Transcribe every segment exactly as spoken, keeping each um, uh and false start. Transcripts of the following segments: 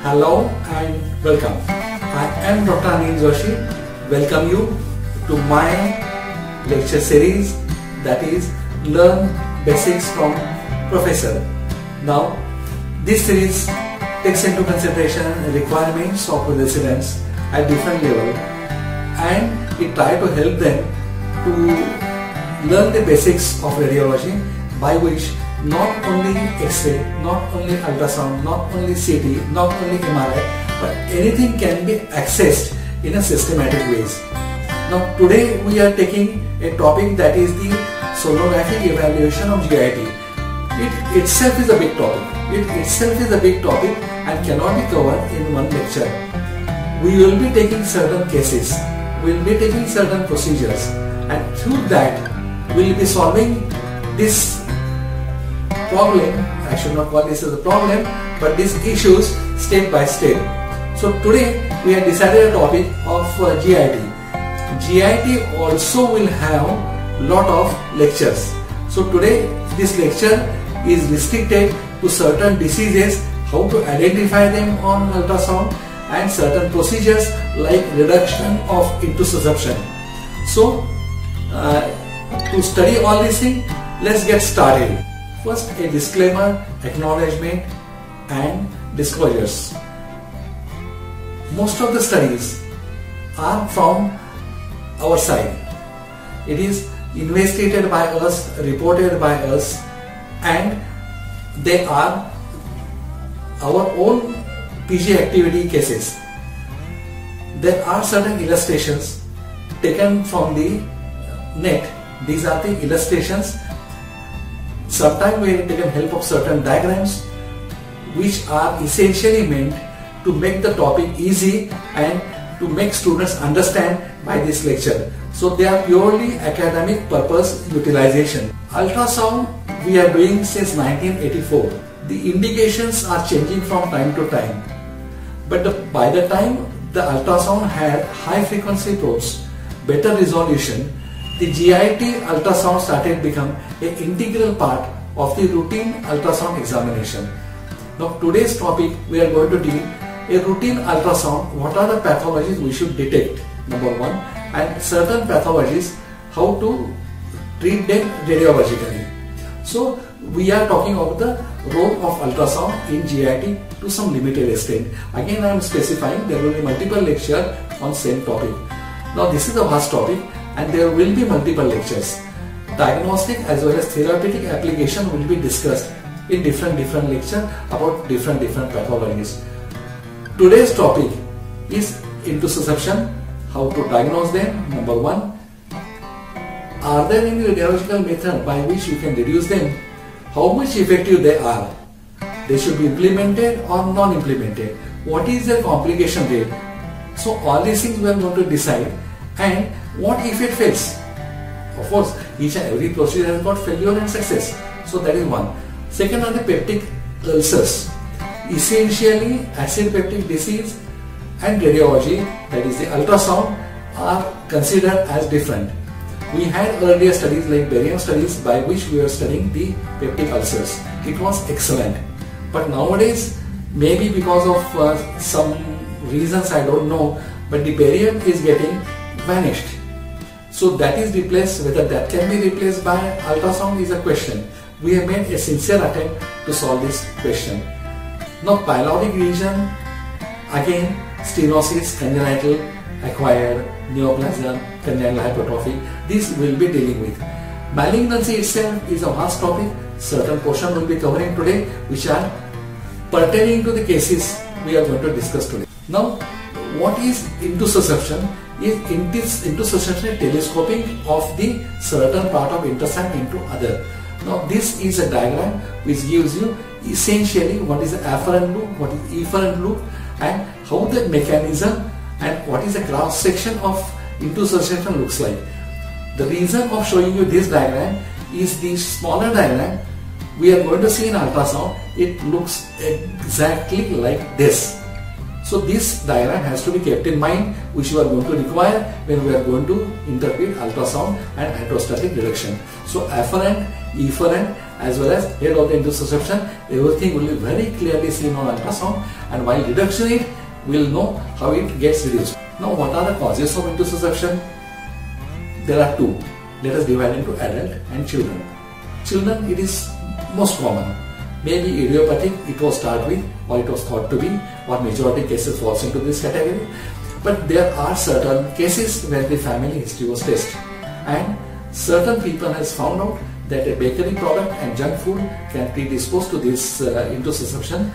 Hello and welcome. I am Doctor Anil Joshi. Welcome you to my lecture series, that is Learn Basics from Professor. Now, this series takes into consideration requirements of residents at different level, and it tries to help them to learn the basics of radiology, by which not only X-ray, not only ultrasound, not only C T, not only M R I, but anything can be accessed in a systematic ways. Now today we are taking a topic that is the sonographic evaluation of G I T. It itself is a big topic. It itself is a big topic and cannot be covered in one lecture. We will be taking certain cases, we will be taking certain procedures, and through that we will be solving this problem. I should not call this as a problem, but these issues step by step. So today we have decided a topic of uh, G I T. G I T also will have lot of lectures. So today this lecture is restricted to certain diseases, how to identify them on ultrasound, and certain procedures like reduction of intussusception. So uh, to study all these things, let's get started. First, a disclaimer, acknowledgement and disclosures. Most of the studies are from our side. It is investigated by us, reported by us, and they are our own P G activity cases. There are certain illustrations taken from the net. These are the illustrations. Sometimes we have taken help of certain diagrams which are essentially meant to make the topic easy and to make students understand by this lecture. So they are purely academic purpose utilization. Ultrasound we are doing since nineteen eighty-four. The indications are changing from time to time. But the, by the time the ultrasound had high frequency probes, better resolution, the G I T ultrasound started become an integral part of the routine ultrasound examination. Now today's topic we are going to deal a routine ultrasound. What are the pathologies we should detect? Number one, and certain pathologies, how to treat them radiologically. So we are talking about the role of ultrasound in G I T to some limited extent. Again I am specifying there will be multiple lectures on same topic. Now this is a vast topic, and there will be multiple lectures. Diagnostic as well as therapeutic application will be discussed in different different lectures about different different pathologies. Today's topic is intussusception, how to diagnose them. Number one, are there any radiological method by which you can reduce them? How much effective they are? They should be implemented or non-implemented. What is their complication rate? So all these things we are going to decide. And what if it fails? Of course, each and every procedure has got failure and success. So that is one. Second are the peptic ulcers. Essentially, acid peptic disease and radiology, that is the ultrasound, are considered as different. We had earlier studies like barium studies by which we were studying the peptic ulcers. It was excellent. But nowadays, maybe because of uh, some reasons I don't know, but the barium is getting vanished. So that is replaced. Whether that can be replaced by ultrasound is a question. We have made a sincere attempt to solve this question. Now pyloric region, again stenosis, congenital, acquired, neoplasm, congenital hypertrophy, this will be dealing with. Malignancy itself is a vast topic. Certain portion will be covering today which are pertaining to the cases we are going to discuss today. Now what is intussusception? Is intussusception telescoping of the certain part of intestine into other. Now this is a diagram which gives you essentially what is the afferent loop, what is efferent loop, and how the mechanism and what is the cross section of intussusception looks like. The reason of showing you this diagram is the smaller diagram we are going to see in ultrasound. It looks exactly like this. So this diagram has to be kept in mind, which you are going to require when we are going to interpret ultrasound and hydrostatic reduction. So afferent, efferent as well as head of the intussusception, everything will be very clearly seen on ultrasound, and while reduction it, we will know how it gets reduced. Now, what are the causes of intussusception? There are two. Let us divide into adult and children. Children, it is most common. Maybe idiopathic, it was start with, or it was thought to be, or majority cases falls into this category. But there are certain cases where the family history was tested, and certain people has found out that a bakery product and junk food can predispose to this uh, intussusception.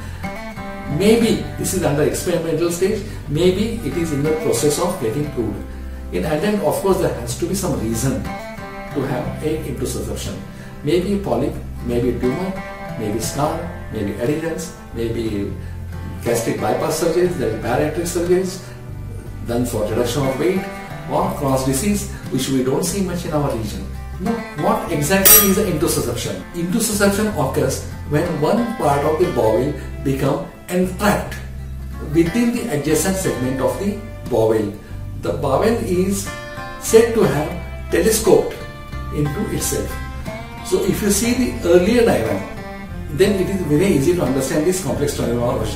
Maybe this is under experimental stage, maybe it is in the process of getting proved. In adult, of course, there has to be some reason to have a intussusception. Maybe a polyp, maybe a tumor, maybe scar, maybe adherence, maybe gastric bypass surgeries, there is bariatric surgeries done for reduction of weight, or cross disease, which we don't see much in our region. Now, what exactly is an intussusception? Intussusception occurs when one part of the bowel becomes entrapped within the adjacent segment of the bowel. The bowel is said to have telescoped into itself. So, if you see the earlier diagram, then it is very easy to understand this complex terminology.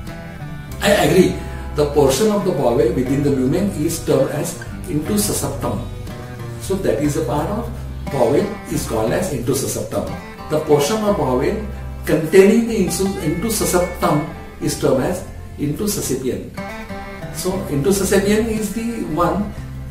I agree, the portion of the bowel within the lumen is termed as intussusceptum. So that is a part of bowel is called as intussusceptum. The portion of bowel containing the intussusceptum is termed as intussuscipian. So intussuscipian is the one,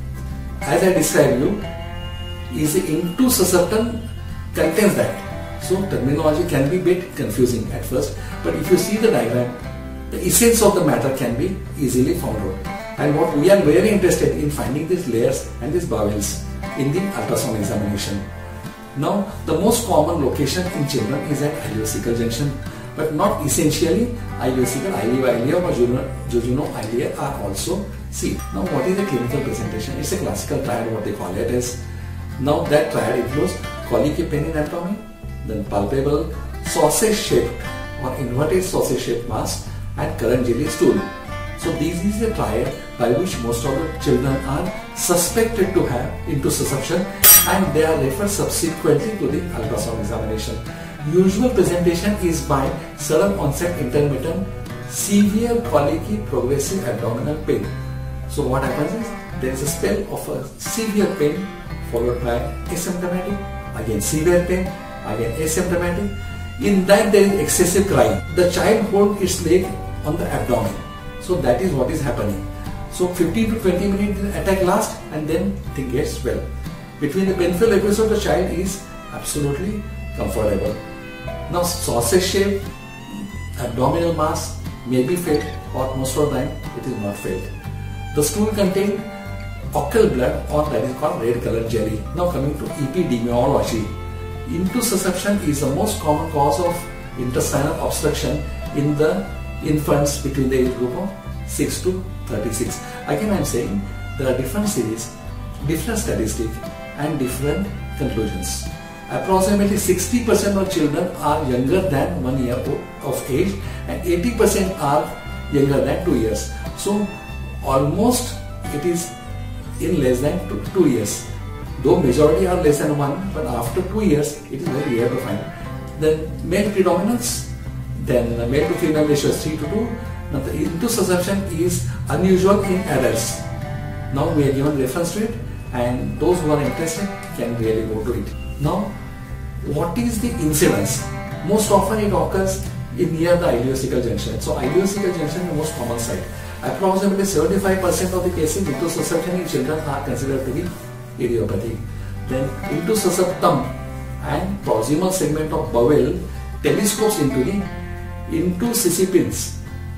as I described you, is the intussusceptum contains that. So terminology can be a bit confusing at first, but if you see the diagram, the essence of the matter can be easily found out. And what we are very interested in finding these layers and these bowels in the ultrasound examination. Now, the most common location in children is at ileocecal junction, but not essentially ileocecal, ileo-ileum or jujuno-ileal are also seen. Now, what is the clinical presentation? It's a classical triad, what they call it is. Now, that triad includes colic pain in abdomen, then palpable sausage-shaped or inverted sausage-shaped mass, and current jelly stool. So this is a triad by which most of the children are suspected to have intussusception, and they are referred subsequently to the ultrasound examination. Usual presentation is by sudden onset intermittent severe colicky progressive abdominal pain. So what happens is there is a spell of a severe pain followed by asymptomatic, again severe pain, again asymptomatic. In that there is excessive crying. The child holds its leg on the abdomen. So that is what is happening. So fifteen to twenty minutes attack lasts, and then thing gets well. Between the painful episode, the child is absolutely comfortable. Now sausage shaped abdominal mass may be felt, or most of the time it is not felt. The stool contains occult blood, or that is called red colored jelly. Now coming to epidemiology. Intussusception is the most common cause of intestinal obstruction in the infants between the age group of six to thirty-six. Again I am saying there are different series, different statistics and different conclusions. Approximately sixty percent of children are younger than one year of age, and eighty percent are younger than two years. So almost it is in less than two, two years. Though majority are less than one, but after two years it is very rare to find. Then male predominance, then the male to female ratio is three to two. Now the intussusception is unusual in adults. Now we are given reference to it, and those who are interested can really go to it. Now, what is the incidence? Most often it occurs in near the ileocecal junction. So ileocecal junction is the most common site. Approximately seventy-five percent of the cases intussusception in children are considered to be idiopathic. Then intussusceptum and proximal segment of bowel telescopes into the intussuscipians.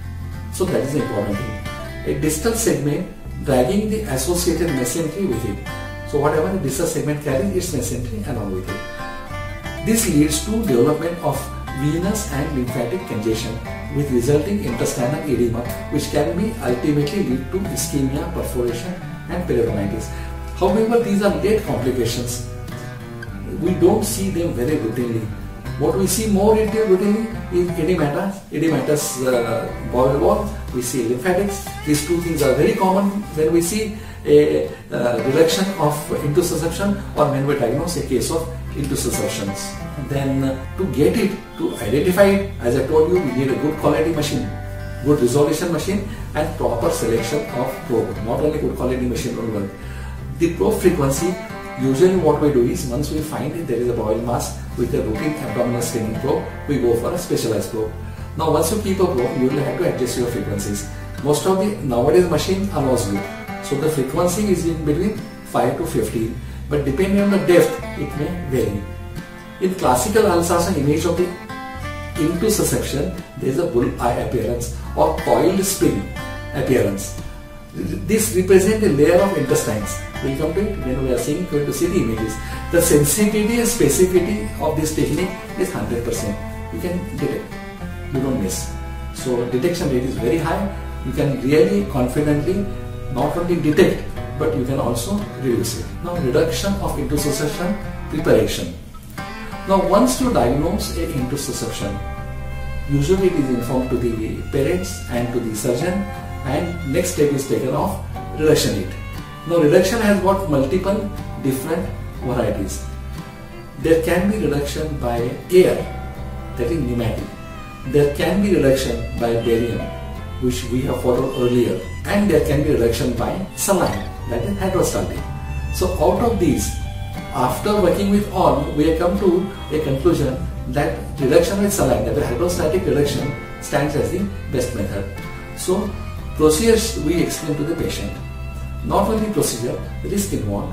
So that is the important thing. A distal segment dragging the associated mesentery with it. So whatever the distal segment carries its mesentery along with it. This leads to development of venous and lymphatic congestion with resulting intestinal edema, which can be ultimately lead to ischemia, perforation and peritonitis. However, these are late complications. We don't see them very routinely. What we see more routinely is edematous, edematous uh, bowel wall. We see lymphatics. These two things are very common when we see a uh, reduction of intussusception or when we diagnose a case of intussusceptions. Then uh, to get it, to identify it, as I told you, we need a good quality machine, good resolution machine and proper selection of probe. Not only good quality machine will work. The probe frequency, usually what we do is, once we find that there is a bowel mass with a routine abdominal screening probe, we go for a specialized probe. Now once you keep a probe, you will have to adjust your frequencies. Most of the nowadays machine allows you. So the frequency is in between five to fifteen, but depending on the depth, it may vary. In classical ultrasound image of the intussusception, there is a bull-eye appearance or coiled spring appearance. This represents a layer of intestines. We will come to it when we are seeing, going to see the images. The sensitivity and specificity of this technique is one hundred percent. You can detect, you don't miss. So detection rate is very high. You can really confidently not only detect, but you can also reduce it. Now reduction of intussusception preparation. Now once you diagnose a intussusception, usually it is informed to the parents and to the surgeon, and next step is taken of reduction rate. Now reduction has got multiple different varieties. There can be reduction by air, that is pneumatic. There can be reduction by barium, which we have followed earlier, and there can be reduction by saline, that is hydrostatic. So out of these, after working with all, we have come to a conclusion that reduction with saline, that is hydrostatic reduction, stands as the best method. So procedures we explain to the patient. Not only procedure, risk involved,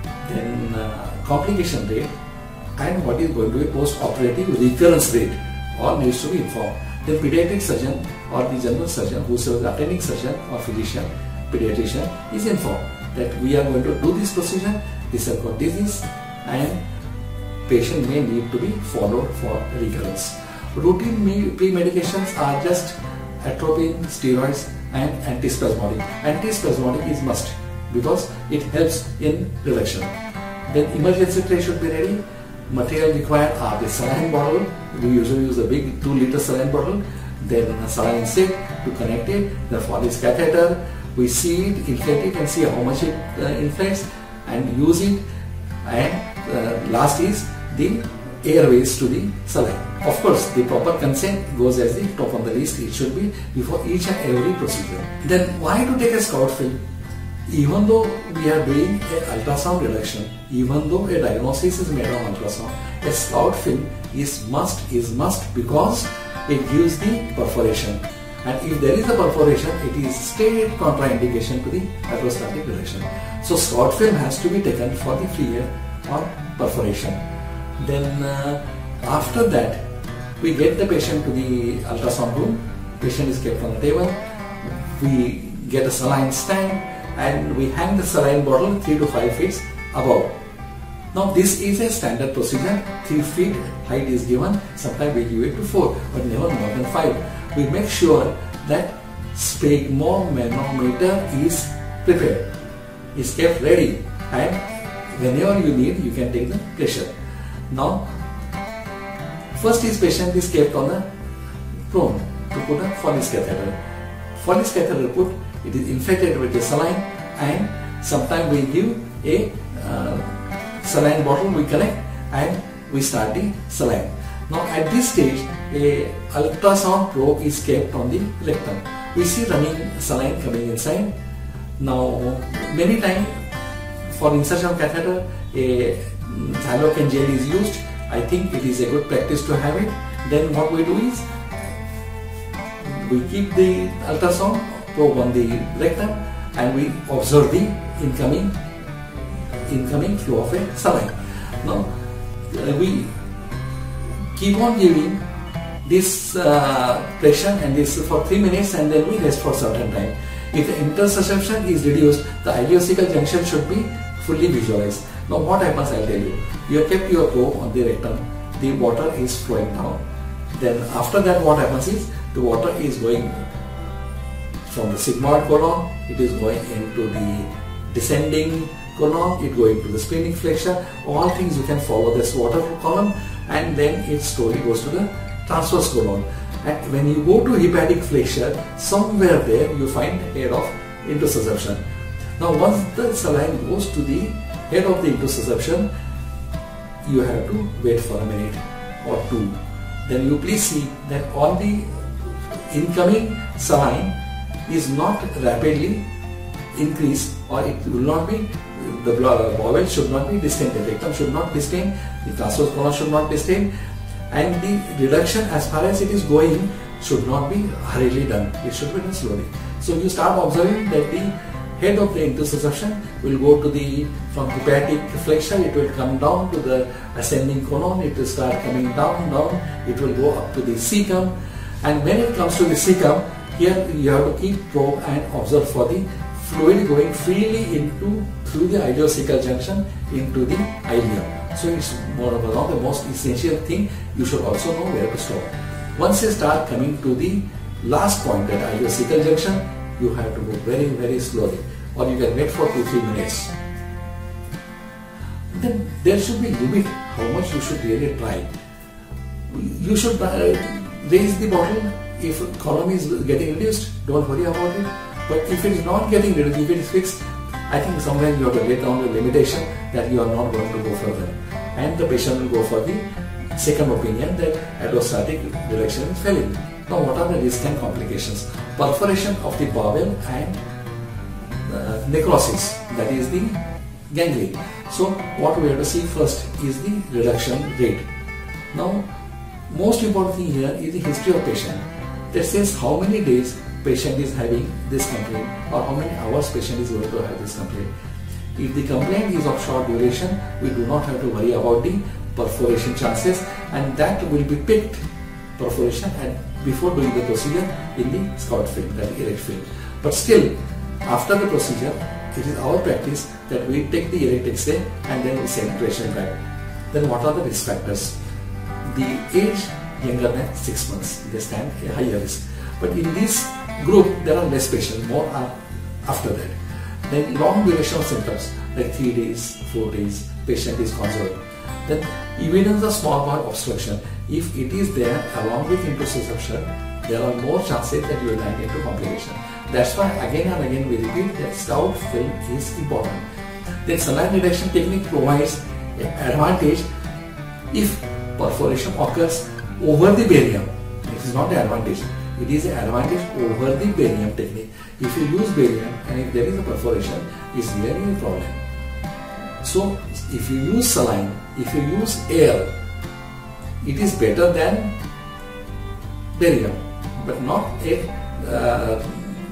then uh, complication rate, and what is going to be post-operative recurrence rate, all needs to be informed. The pediatric surgeon or the general surgeon, who serves the attending surgeon or physician, pediatrician, is informed that we are going to do this procedure, this has got disease, and patient may need to be followed for recurrence. Routine pre-medications are just atropine, steroids and antispasmodic. Antispasmodic is must because it helps in reduction. Then emergency tray should be ready. Material required are the saline bottle. We usually use a big two liter saline bottle. Then a saline stick to connect it. The Foley's catheter. We see it, inflate it and see how much it uh, inflates and use it. And uh, last is the airways to the saline. Of course, the proper consent goes as the top on the list. It should be before each and every procedure. Then why to take a scout film? Even though we are doing an ultrasound reduction, even though a diagnosis is made on ultrasound, a scout film is must is must because it gives the perforation. And if there is a perforation, it is straight contraindication to the hydrostatic reduction. So scout film has to be taken for the free air or perforation. Then uh, after that, we get the patient to the ultrasound room. Patient is kept on the table. We get a saline stand and we hang the saline bottle three to five feet above. Now this is a standard procedure. Three feet height is given. Sometimes we give it to four, but never more than five. We make sure that sphygmomanometer is prepared, is kept ready, and whenever you need, you can take the pressure. Now, first is patient is kept on the prone to put a Foley's catheter. Foley's catheter put, it is infected with the saline, and sometimes we give a uh, saline bottle, we connect and we start the saline. Now at this stage, a ultrasound probe is kept on the rectum. We see running saline coming inside. Now many times for insertion of catheter, a xylocaine gel is used. I think it is a good practice to have it. Then what we do is, we keep the ultrasound probe on the rectum and we observe the incoming incoming flow of a saline. Now we keep on giving this uh, pressure and this for three minutes and then we rest for certain time. If the intussusception is reduced, the ileocecal junction should be fully visualized. Now what happens, I'll tell you. You have kept your probe on the rectum, the water is flowing down. Then after that what happens is, the water is going from the sigmoid colon, it is going into the descending colon, it going to the splenic flexure, all things you can follow this water column, and then it slowly goes to the transverse colon. And when you go to hepatic flexure, somewhere there you find head of intussusception. Now once the saline goes to the head of the intussusception, you have to wait for a minute or two. Then you please see that all the incoming saline is not rapidly increased, or it will not be, the bowel should not be distended, rectum should not distend, the transverse colon should not distend, and the reduction as far as it is going should not be hurriedly done. It should be done slowly. So you start observing that the head of the intussusception will go to the, from hepatic flexure, it will come down to the ascending colon, it will start coming down, down, it will go up to the cecum, and when it comes to the cecum, here you have to keep probe and observe for the fluid going freely into, through the ileocecal junction into the ileum. So it's more of one of the most essential thing. You should also know where to stop. Once you start coming to the last point, that ileocecal junction, you have to go very very slowly, or you can wait for two to three minutes. Then there should be limit how much you should really try. You should uh, raise the bottle. If column is getting reduced, don't worry about it. But if it is not getting reduced, if it is fixed, I think somewhere you have to lay down the limitation that you are not going to go further, and the patient will go for the second opinion that allostatic reduction is failing. Now, what are the risks and complications? Perforation of the bowel and uh, necrosis, that is the gangrene. So what we have to see first is the reduction rate. Now, most important thing here is the history of patient. That says how many days patient is having this complaint, or how many hours patient is going to have this complaint. If the complaint is of short duration, we do not have to worry about the perforation chances, and that will be picked, perforation, and before doing the procedure in the SCOUT film, that erect film. But still, after the procedure, it is our practice that we take the erect X-ray and then we send patient back. Then what are the risk factors? The age younger than six months, they stand a higher risk. But in this group, there are less patients, more are after that. Then long duration of symptoms, like three days, four days, patient is conserved. Then evidence of small bowel obstruction, if it is there along with intussusception, there are more chances that you will land into complication. That's why again and again we repeat that SCOUT film is important. Then saline reduction technique provides an advantage if perforation occurs over the barium. It is not an advantage. It is an advantage over the barium technique. If you use barium and if there is a perforation, it's really a problem. So if you use saline, if you use air, it is better than barium, but not a uh,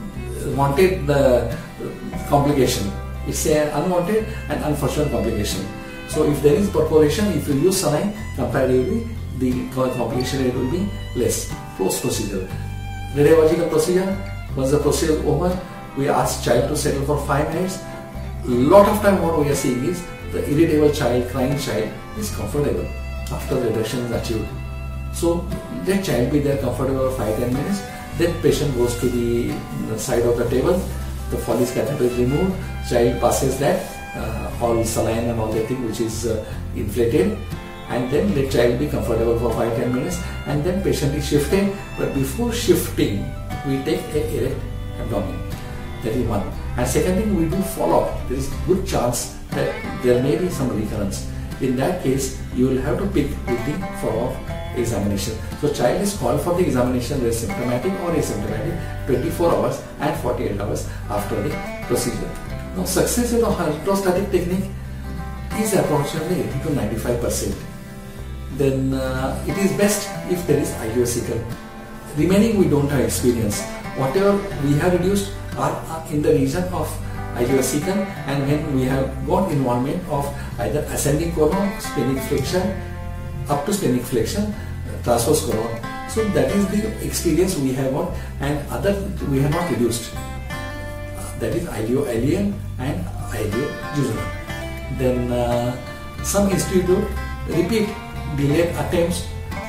wanted uh, complication. It's an unwanted and unfortunate complication. So if there is perforation, if you use saline, comparatively the complication rate will be less. Post procedure, radiological procedure. Once the procedure is over, we ask child to settle for five minutes. Lot of time what we are seeing is the irritable child, crying child is comfortable after the reduction is achieved. So let child be there comfortable for five to ten minutes. Then patient goes to the side of the table, the Foley's catheter is removed, child passes that, uh, all saline and all that thing which is uh, inflated, and then let child be comfortable for five to ten minutes, and then patient is shifted. But before shifting, we take a erect abdomen. That is one. And second thing, we do follow up. There is good chance that there may be some recurrence. In that case, you will have to pick with the follow-up examination. So child is called for the examination whether symptomatic or asymptomatic twenty-four hours and forty-eight hours after the procedure. Now success with the hydrostatic technique is approximately eighty to ninety-five percent. Then uh, it is best if there is ileocecal. Remaining we don't have experience. Whatever we have reduced are in the region of ileocecal, and when we have got involvement of either ascending colon, splenic flexion, up to splenic flexion, transverse colon. So that is the experience we have got, and other we have not reduced. That is ileo-ileum and ileo-jejunum. Then uh, some institute repeat delayed attempts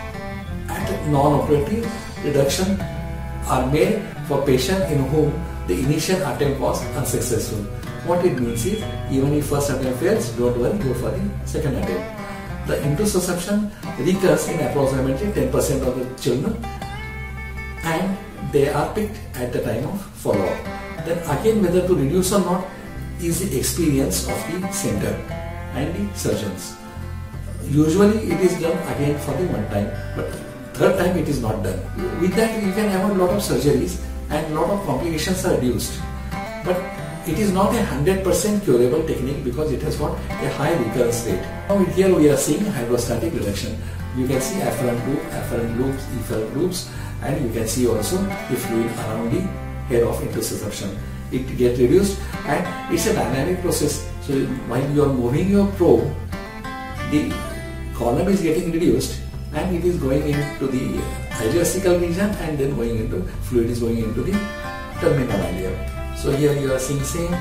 at non-operative reduction are made for patients in whom the initial attempt was unsuccessful. What it means is, even if first attempt fails, don't worry, go for the second attempt. The intussusception recurs in approximately ten percent of the children, and they are picked at the time of follow-up. Then again, whether to reduce or not is the experience of the center and the surgeons. Usually it is done again for the one time, but third time it is not done. With that you can have a lot of surgeries and a lot of complications are reduced. But it is not a one hundred percent curable technique because it has got a high recurrence rate. Now here we are seeing hydrostatic reduction. You can see afferent loop, afferent loops, efferent loops, and you can see also the fluid around the hair of intussusception. It gets reduced and it's a dynamic process. So while you are moving your probe, the column is getting reduced and it is going into the ileocecal region and then going into, fluid is going into the terminal ileum. So here you are seeing same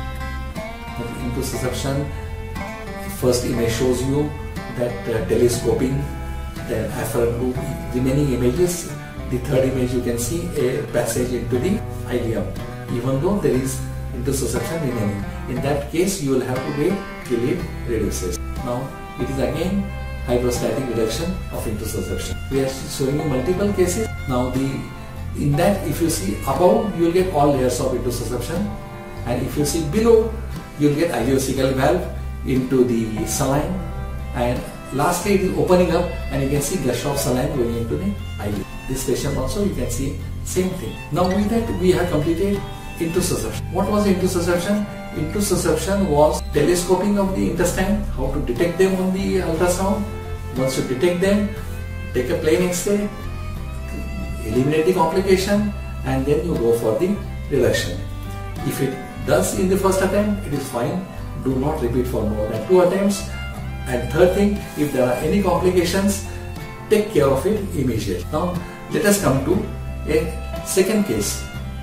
intussusception. First image shows you that uh, telescoping, then afferent loop, remaining images. The third image you can see a passage into the ileum, even though there is intussusception remaining. In that case you will have to wait till it reduces. Now it is again hydrostatic reduction of intussusception. We are showing you multiple cases. Now the in that if you see above you will get all layers of intussusception, and if you see below you will get ileocecal valve into the saline, and lastly it is opening up and you can see gush of saline going into the ileum. This patient also you can see same thing. Now with that we have completed intussusception. What was intussusception? Intussusception was telescoping of the intestine, how to detect them on the ultrasound. Once you detect them, take a plain X-ray, eliminate the complication, and then you go for the reduction. If it does in the first attempt, it is fine. Do not repeat for more than two attempts. And third thing, if there are any complications, take care of it immediately. Now let us come to a second case.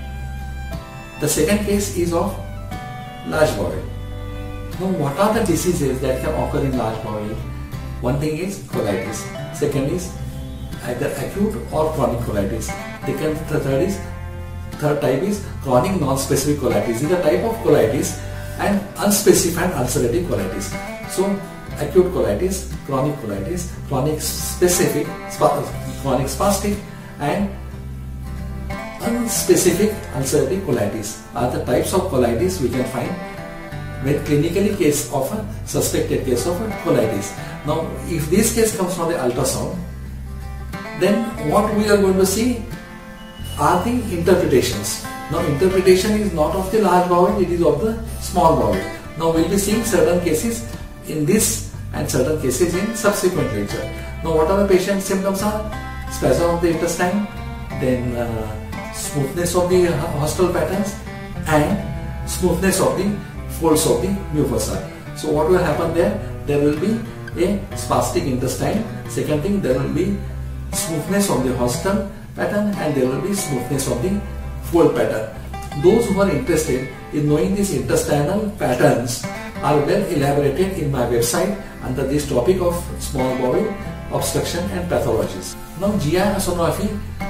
The second case is of large bowel. Now what are the diseases that can occur in large bowel? One thing is colitis. Second is either acute or chronic colitis. Second, the third is third type is chronic non-specific colitis. This is a type of colitis and unspecified ulcerative colitis. So acute colitis, chronic colitis, chronic specific, chronic spastic, and unspecific ulcerative colitis are the types of colitis we can find when clinically case of a suspected case of a colitis. Now if this case comes from the ultrasound, then what we are going to see are the interpretations. Now interpretation is not of the large bowel, it is of the small bowel. Now we will be seeing certain cases in this and certain cases in subsequent literature. Now what are the patient symptoms are? Spasm of the intestine, then uh, smoothness of the haustral patterns, and smoothness of the folds of the mucosa. So what will happen there? There will be a spastic intestine. Second thing, there will be smoothness of the haustral pattern and there will be smoothness of the fold pattern. Those who are interested in knowing these intestinal patterns are well elaborated in my website under this topic of small bowel obstruction and pathologies. Now G I sonography,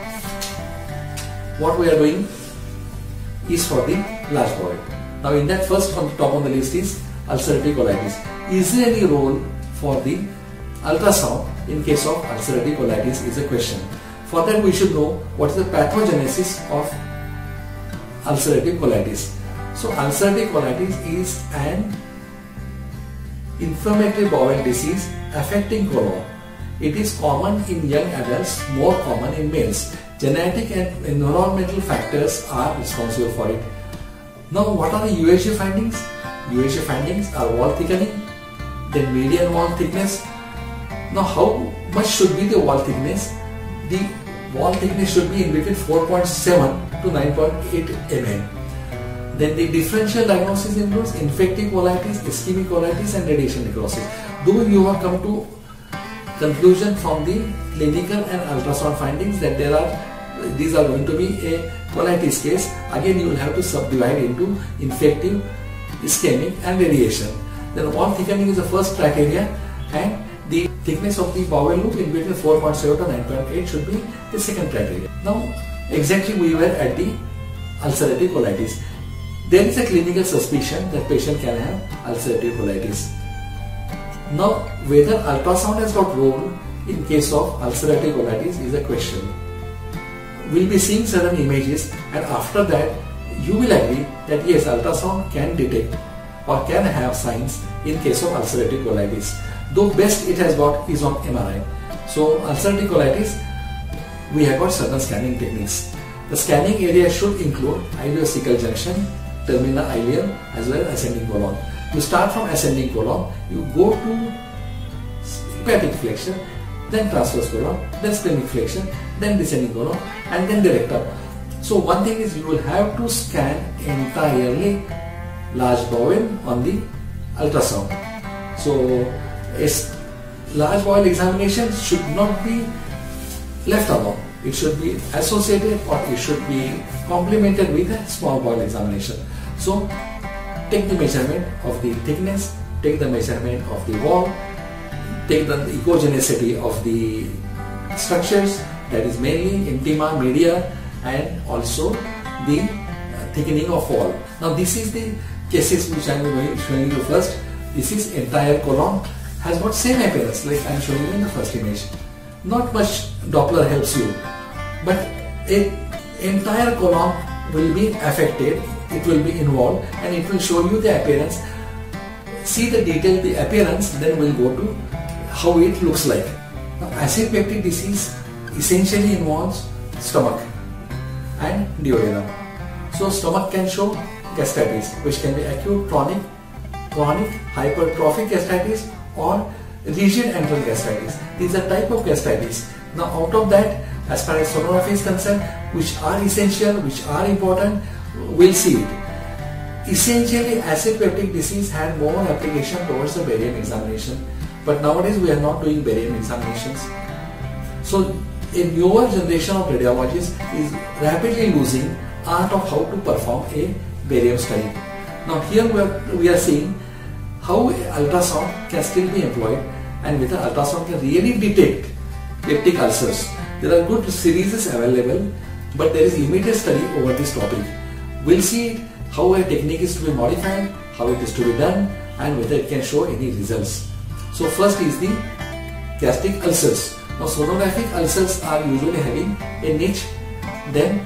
what we are doing is for the large bowel. Now in that, first on the top on the list is ulcerative colitis. Is there any role for the ultrasound in case of ulcerative colitis is a question. For that we should know what is the pathogenesis of ulcerative colitis. So ulcerative colitis is an inflammatory bowel disease affecting colon. It is common in young adults, more common in males. Genetic and environmental factors are responsible for it. Now what are the U H G findings? U H G findings are wall thickening, then median wall thickness. Now how much should be the wall thickness? The wall thickness should be in between four point seven to nine point eight millimeters. Then the differential diagnosis includes infective colitis, ischemic colitis and radiation necrosis. Though you have come to conclusion from the clinical and ultrasound findings that there are these are going to be a colitis case, again you will have to subdivide into infective, ischemic and radiation. Then wall thickening is the first criteria and the thickness of the bowel loop in between four point seven to nine point eight should be the second criteria. Now exactly we were at the ulcerative colitis. There is a clinical suspicion that patient can have ulcerative colitis. Now whether ultrasound has got role in case of ulcerative colitis is a question. We will be seeing certain images and after that you will agree that yes, ultrasound can detect or can have signs in case of ulcerative colitis. though best it has got is on M R I. So ulcerative colitis, we have got certain scanning techniques. The scanning area should include ileocecal junction, terminal ileum as well as ascending colon. You start from ascending colon, you go to hepatic flexion, then transverse colon, then splenic flexion, then descending colon, and then the rectum. So one thing is you will have to scan entirely large bowel on the ultrasound. So a large bowel examination should not be left alone. It should be associated or it should be complemented with a small bowel examination. So take the measurement of the thickness, take the measurement of the wall, take the echogenicity of the structures, that is mainly intima, media, and also the thickening of wall. Now this is the cases which I am showing you first. This is entire colon has got same appearance like I am showing you in the first image. Not much Doppler helps you, but a entire colon will be affected, it will be involved, and it will show you the appearance. See the detail, the appearance, then we'll go to how it looks like. Now acid peptic disease essentially involves stomach and duodenum. So stomach can show gastritis, which can be acute, chronic, chronic hypertrophic gastritis or rigid enteral gastritis. These are type of gastritis. Now out of that, as far as sonography is concerned, which are essential, which are important, we'll see it. Essentially, acid peptic disease had more application towards the barium examination, but nowadays we are not doing barium examinations. So a newer generation of radiologists is rapidly losing art of how to perform a barium study. Now here we are, we are seeing how ultrasound can still be employed, and whether ultrasound can really detect peptic ulcers. There are good series available, but there is limited study over this topic. We'll see how a technique is to be modified, how it is to be done, and whether it can show any results. So first is the gastric ulcers. Now sonographic ulcers are usually having a niche, then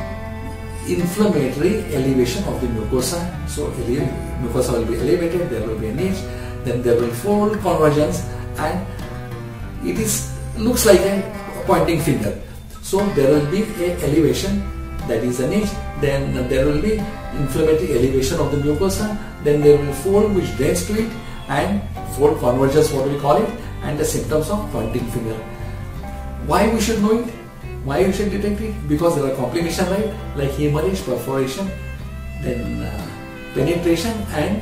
inflammatory elevation of the mucosa. So mucosa will be elevated, there will be a niche, then there will fold convergence, and it is looks like a pointing finger. So there will be a elevation, that is a niche, then there will be inflammatory elevation of the mucosa, then there will fold which drains to it, and fold convergence, what we call it, and the symptoms of pointing finger. Why we should know it? Why we should detect it? Because there are complications, right? Like hemorrhage, perforation, then uh, penetration and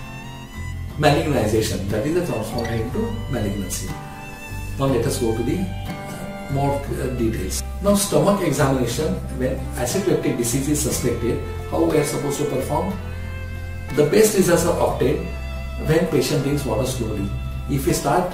malignization. That is the transformation into malignancy. Now let us go to the uh, more uh, details. Now stomach examination, when acid peptic disease is suspected, how we are supposed to perform? The best results are obtained when patient drinks water slowly. If we start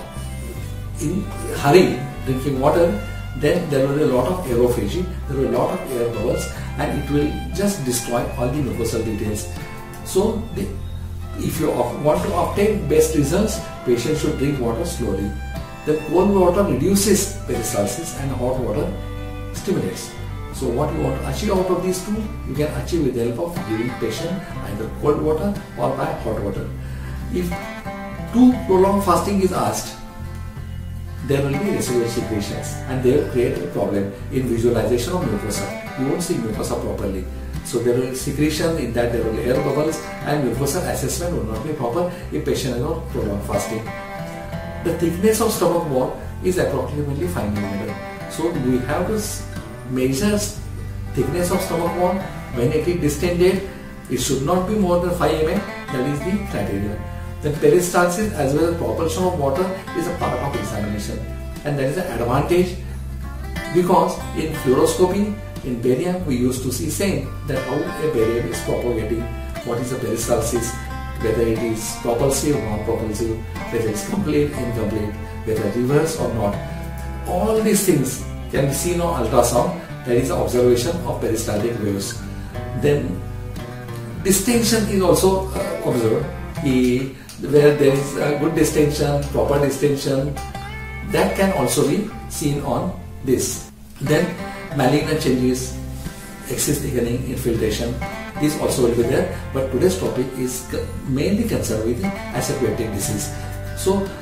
in hurry drinking water, then there will be a lot of aerophagy, there will be a lot of air bubbles, and it will just destroy all the mucosal details. So the, if you want to obtain best results, patient should drink water slowly. The cold water reduces peristalsis and hot water stimulates. So what you want to achieve out of these two, you can achieve with the help of giving patient either cold water or by hot water. If too prolonged fasting is asked, there will be residual secretions and they will create a problem in visualization of mucosa. You won't see mucosa properly. So there will be secretion, in that there will be air bubbles, and mucosal assessment will not be proper if patient is on prolonged fasting. The thickness of stomach wall is approximately five millimeters. So we have to measure thickness of stomach wall. When it is distended, it should not be more than five millimeters. That is the criteria. Then peristalsis as well as propulsion of water is a part of examination, and that is an advantage because in fluoroscopy, in barium, we used to see same that how a barium is propagating, what is the peristalsis, whether it is propulsive or non-propulsive, whether it is complete, incomplete, whether reverse or not. All these things can be seen on ultrasound, that is the observation of peristaltic waves. Then distinction is also uh, observed. He, where there is a good distinction, proper distinction, that can also be seen on this. Then malignant changes, excess thickening, infiltration, this also will be there, but today's topic is mainly concerned with acid peptic disease. So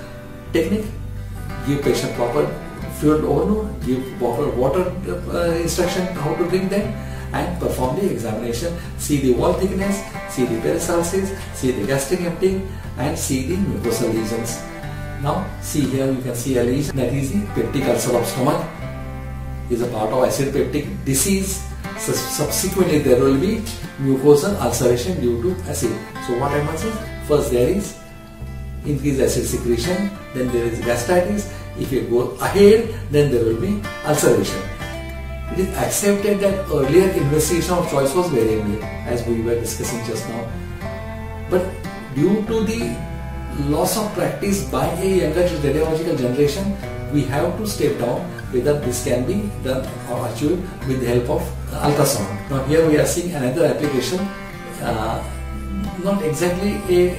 technique: give patient proper fluid overload, give proper water uh, instruction how to drink them, and perform the examination. See the wall thickness, see the peristalsis, see the gastric emptying, and see the mucosal lesions. Now see here, you can see a lesion, that is the peptic ulcer of stomach, is a part of acid peptic disease. So subsequently there will be mucosal ulceration due to acid. So what happens is, first there is increased acid secretion, then there is gastritis. If you go ahead, then there will be ulceration. It is accepted that earlier investigation of choice was variable, as we were discussing just now. But due to the loss of practice by a younger radiological generation, we have to step down whether this can be done or achieved with the help of ultrasound. Now here we are seeing another application, uh, not exactly a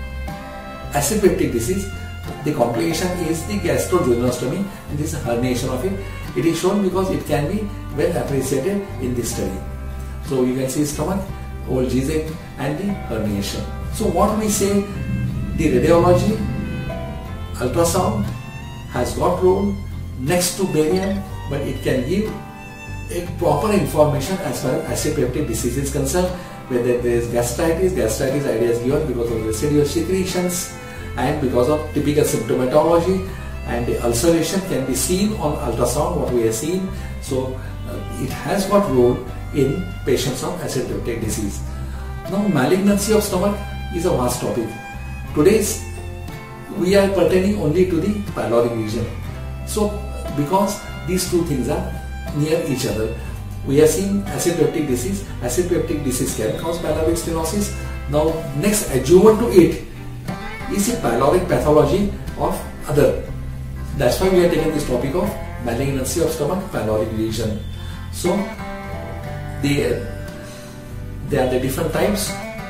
acid peptic disease. The complication is the gastroduodenostomy, and this is herniation of it. It is shown because it can be well appreciated in this study. So you can see stomach, old G Z, and the herniation. So what we say, the radiology, ultrasound has got role next to barium, but it can give a proper information as far as acid peptic disease is concerned, whether there is gastritis. Gastritis idea is given because of residual secretions and because of typical symptomatology, and the ulceration can be seen on ultrasound, what we have seen. So uh, it has got role in patients of acid peptic disease. Now malignancy of stomach is a vast topic. Today's we are pertaining only to the pyloric region. So because these two things are near each other, we are seeing acid peptic disease. Acid peptic disease can cause pyloric stenosis. Now next adjuvant to it is a pyloric pathology of other. That's why we are taking this topic of malignancy of stomach, pyloric region. So they, they are the different types: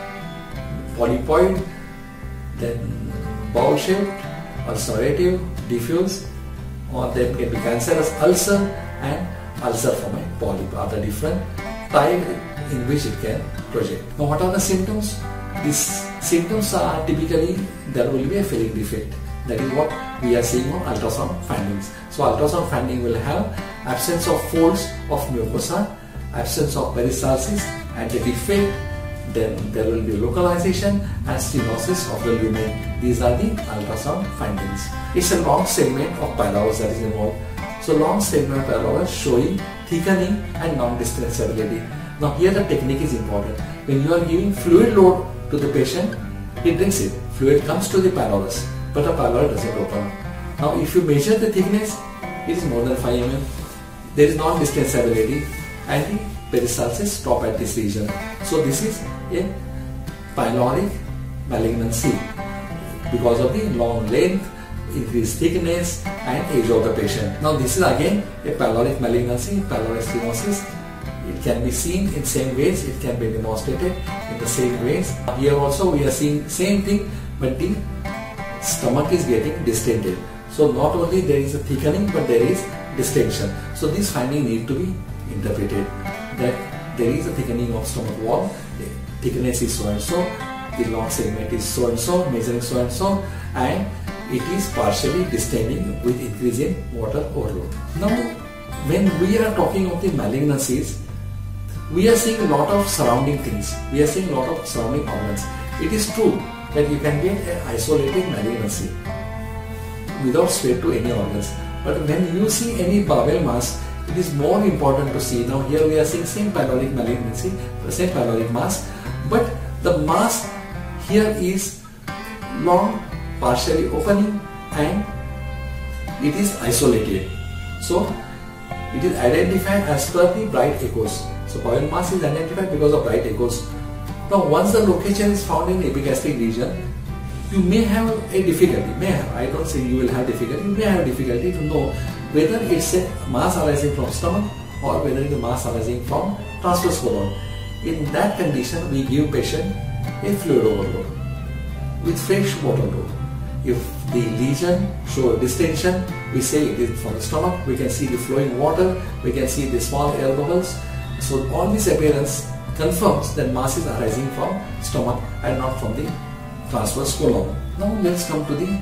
polypoid, then bowl shaped, ulcerative, diffuse, or then can be cancerous ulcer and ulcer from a polyp are the different types in which it can project. Now what are the symptoms? These symptoms are typically there will be a filling defect. That is what we are seeing on ultrasound findings. So ultrasound finding will have absence of folds of mucosa, absence of peristalsis and a defect. Then there will be localization and stenosis of the lumen. These are the ultrasound findings. It's a long segment of pylorus that is involved. So long segment pylorus showing thickening and non-distensibility. Now here the technique is important. When you are giving fluid load to the patient, he drinks it. Fluid comes to the pylorus, but the pylorus doesn't open. Now if you measure the thickness, it is more than five millimeters. There is non-distensibility and the peristalsis stop at this region. So this is a pyloric malignancy because of the long length, increased thickness and age of the patient. Now this is again a pyloric malignancy, pyloric stenosis. It can be seen in same ways, it can be demonstrated in the same ways. Here also we are seeing same thing, but the stomach is getting distended. So not only there is a thickening, but there is distension. So this finding need to be interpreted, that there is a thickening of stomach wall, the thickness is so and so, the long segment is so and so, measuring so and so, and it is partially distending with increase in water overload. Now when we are talking of the malignancies, we are seeing a lot of surrounding things. We are seeing a lot of surrounding organs. It is true that you can get an isolated malignancy without spread to any organs. But when you see any bowel mass, it is more important to see. Now here we are seeing same pyloric malignancy, the same pyloric mass, but the mass here is long, partially opening, and it is isolated. So it is identified as per the bright echoes. So bowel mass is identified because of bright echoes. Now once the location is found in epigastric region, you may have a difficulty, may have, I don't say you will have difficulty, you may have difficulty to know whether it's a mass arising from stomach or whether it's a mass arising from transverse colon. In that condition, we give patient a fluid overload with fresh water load. If the lesion shows distension, we say it is from the stomach. We can see the flowing water, we can see the small air bubbles. So all this appearance confirms that mass is arising from stomach and not from the transverse colon. Now let's come to the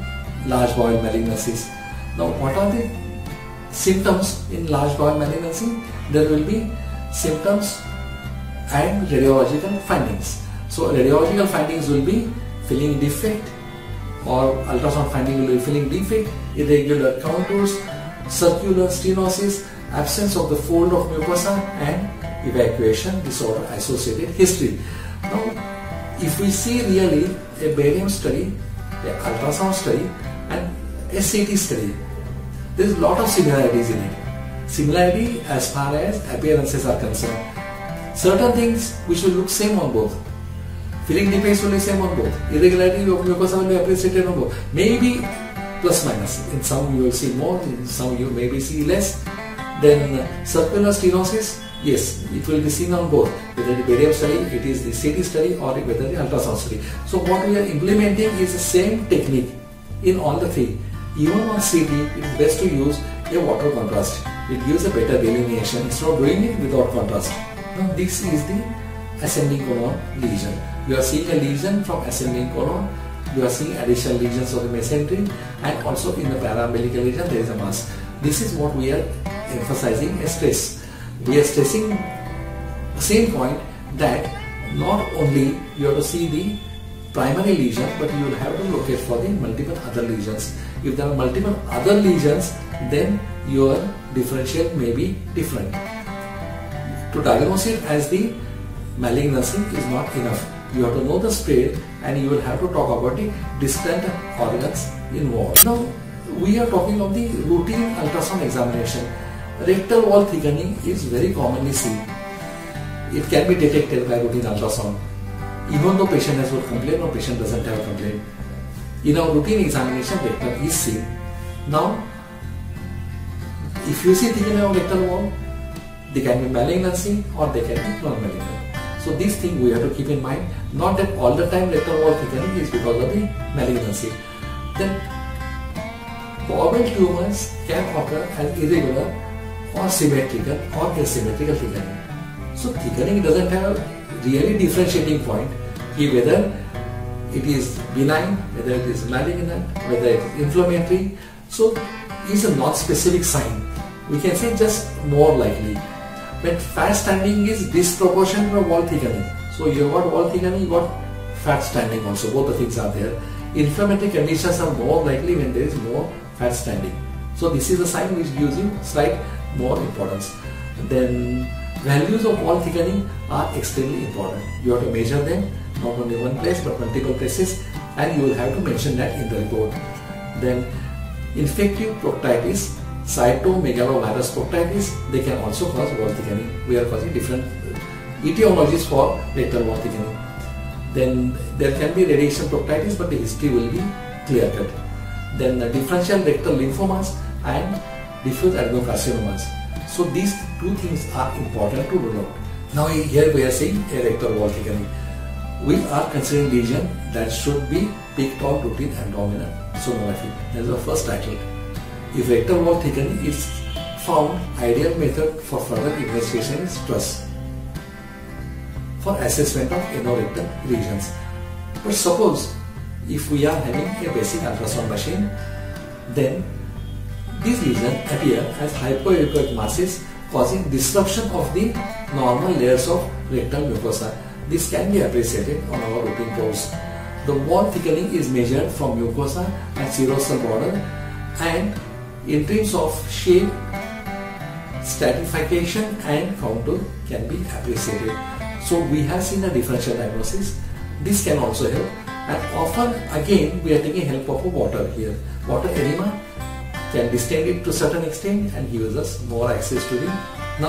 large bowel malignancies. Now, what are the symptoms in large bowel malignancy? There will be symptoms and radiological findings. So, radiological findings will be filling defect, or ultrasound finding will be filling defect, irregular contours, circular stenosis, absence of the fold of mucosa, and evacuation disorder associated history. Now, if we see really a barium study, a ultrasound study, and a C T study, there is a lot of similarities in it. Similarity as far as appearances are concerned. Certain things which will look same on both. Filling defects will be same on both. Irregularity of mucosa will be appreciated on both. Maybe plus minus. In some you will see more, in some you maybe see less. Then uh, circular stenosis, yes, it will be seen on both. Whether the barium study, it is the C T study, or whether the ultrasound study. So what we are implementing is the same technique in all the three. Even on C T, it is best to use a water contrast. It gives a better delineation instead of doing it without contrast. Now this is the ascending colon lesion. You are seeing a lesion from ascending colon. You are seeing additional lesions of the mesentery, and also in the paraumbilical region there is a mass. This is what we are emphasizing as stress. We are stressing the same point that not only you have to see the primary lesion, but you will have to locate for the multiple other lesions. If there are multiple other lesions, then your differential may be different. To diagnose it as the malignancy is not enough. You have to know the spread, and you will have to talk about the distant organs involved. Now, we are talking of the routine ultrasound examination. Rectal wall thickening is very commonly seen. It can be detected by routine ultrasound. Even though patient has no complaint or patient doesn't have a complaint. In our routine examination, rectum is seen. Now, if you see thickening of rectal wall, they can be malignancy or they can be non-malignant. So this thing we have to keep in mind. Not that all the time rectal wall thickening is because of the malignancy. Then bowel tumors can occur as irregular or symmetrical or asymmetrical thickening. So thickening doesn't have a really differentiating point. Whether it is benign, whether it is malignant, whether it is inflammatory. So it's a non-specific sign. We can say just more likely. But fat standing is disproportionate to wall thickening. So you got wall thickening, you got fat standing also. Both the things are there. Inflammatory conditions are more likely when there is more fat standing. So this is a sign which gives you slight more importance. Then values of wall thickening are extremely important. You have to measure them, not only one place but multiple places, and you will have to mention that in the report. Then infective proctitis, cytomegalovirus proctitis, they can also cause wall thickening. We are causing different etiologies for rectal wall thickening. Then there can be radiation proctitis, but the history will be clear cut. Then the differential rectal lymphomas and diffuse adenocarcinomas. So these two things are important to rule out. Now here we are seeing a rectal wall thickening. We are considering lesion that should be picked on routine abdominal sonography. That is the first title. If rectal wall thickening is found, ideal method for further investigation is TRUSS for assessment of anorectal regions. But suppose if we are having a basic ultrasound machine, then these lesions appear as hypoechoic masses causing disruption of the normal layers of rectal mucosa. This can be appreciated on our routine probes. The wall thickening is measured from mucosa and serosal border, and in terms of shape, stratification and contour can be appreciated. So we have seen a differential diagnosis. This can also help, and often again we are taking help of a water here. Water enema can distend it to a certain extent and gives us more access to the now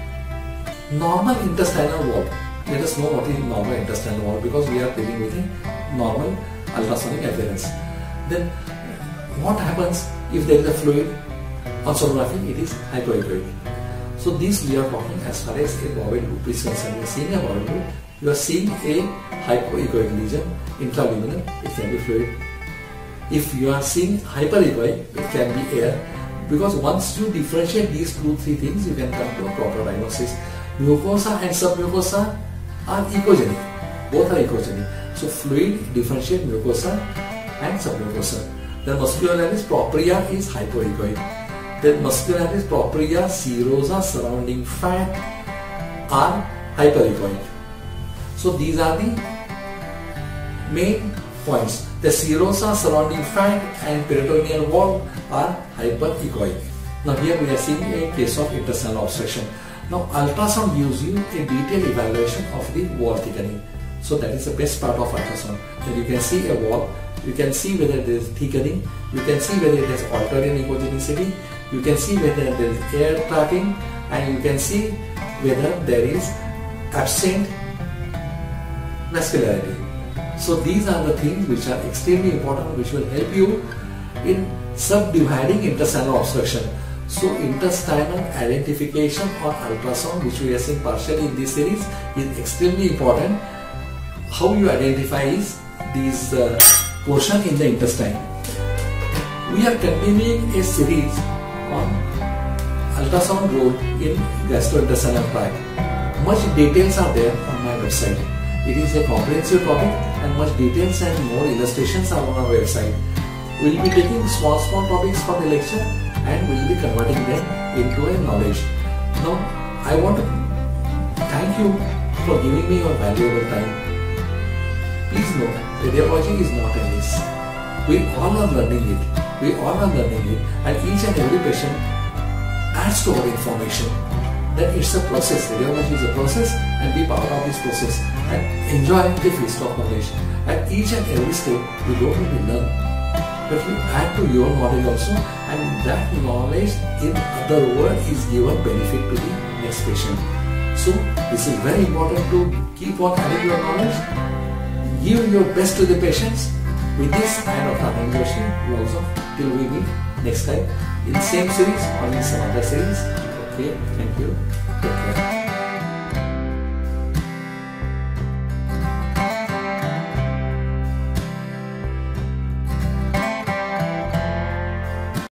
normal intestinal wall. Let us know what is normal intestinal wall, because we are dealing with a normal ultrasonic appearance. Then what happens if there is a fluid? On sonography it is hypoechoic. So this we are talking as far as a bowel loop is concerned. You are seeing a bowel loop, you are seeing a hypoechoic lesion, intraluminal, it can be fluid. If you are seeing hyperechoic, it can be air, because once you differentiate these two, three things, you can come to a proper diagnosis. Mucosa and submucosa are echogenic, both are echogenic. So fluid differentiate mucosa and submucosa. Then muscularis propria is hypoechoic. Then muscularis propria serosa surrounding fat are hyperechoic. So these are the main points. The serosa surrounding fat and peritoneal wall are hyperechoic. Now here we are seeing a case of intestinal obstruction. Now ultrasound gives you a detailed evaluation of the wall thickening. So that is the best part of ultrasound. Then you can see a wall, you can see whether there is thickening, you can see whether it has altered in echogenicity, you can see whether there is air trapping, and you can see whether there is absent vascularity. So these are the things which are extremely important, which will help you in subdividing intestinal obstruction. So intestinal identification or ultrasound, which we are seeing partially in this series, is extremely important. How you identify is these uh, portion in the intestine. We are continuing a series on ultrasound role in gastrointestinal tract. Much details are there on my website. It is a comprehensive topic and much details and more illustrations are on our website. We will be taking small small topics for the lecture and we will be converting them into a knowledge. Now I want to thank you for giving me your valuable time. Please note, radiology is not a race. We all are learning it. We all are learning it, and each and every patient adds to our information. That it's a process. Radiology is a process, and be part of this process and enjoy the feast of knowledge. At each and every step, you don't need to learn, but you add to your knowledge also, and that knowledge in other words is given benefit to the next patient. So this is very important to keep on adding your knowledge. Give your best to the patients. With this, I am Doctor Anand Joshi. Logs off till we meet next time in same series or in some other series. Okay, thank you. Take care.